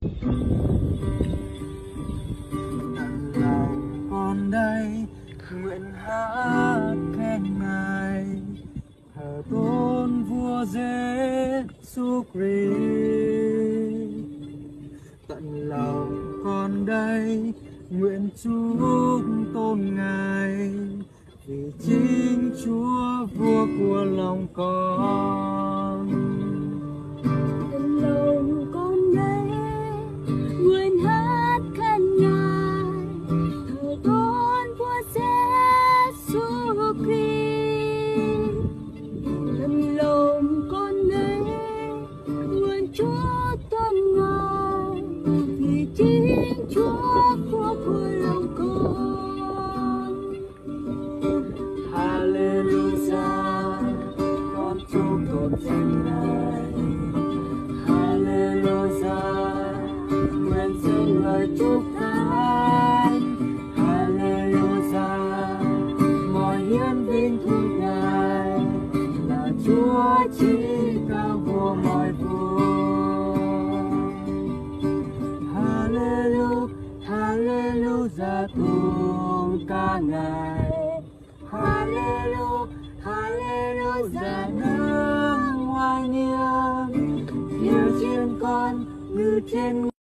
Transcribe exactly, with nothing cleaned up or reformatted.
Tận lòng con đây nguyện hát khen Ngài, thờ tôn vua Giêsu Christ. Tận lòng con đây nguyện chúc tôn Ngài, vì chính Chúa vua của lòng con. Tận lòng con đây nguyện hát khen Ngài, thờ tôn vua Giêsu Christ. Tận lòng con đây nguyện Chúa tôn Ngài, vì chính Chúa vua của lòng con. Hallelujah, con chúc tôn danh Ngài. Hallelujah, nguyện dâng lời chúc thánh. Hallelujah, mọi hiến vinh thuyết Ngài là Chúa chí cao vua mọi vua. Hallelujah, Hallelujah, tung ca Ngài. Hallelujah, Hallelujah, nâng oai nghiêm, như trên con như trên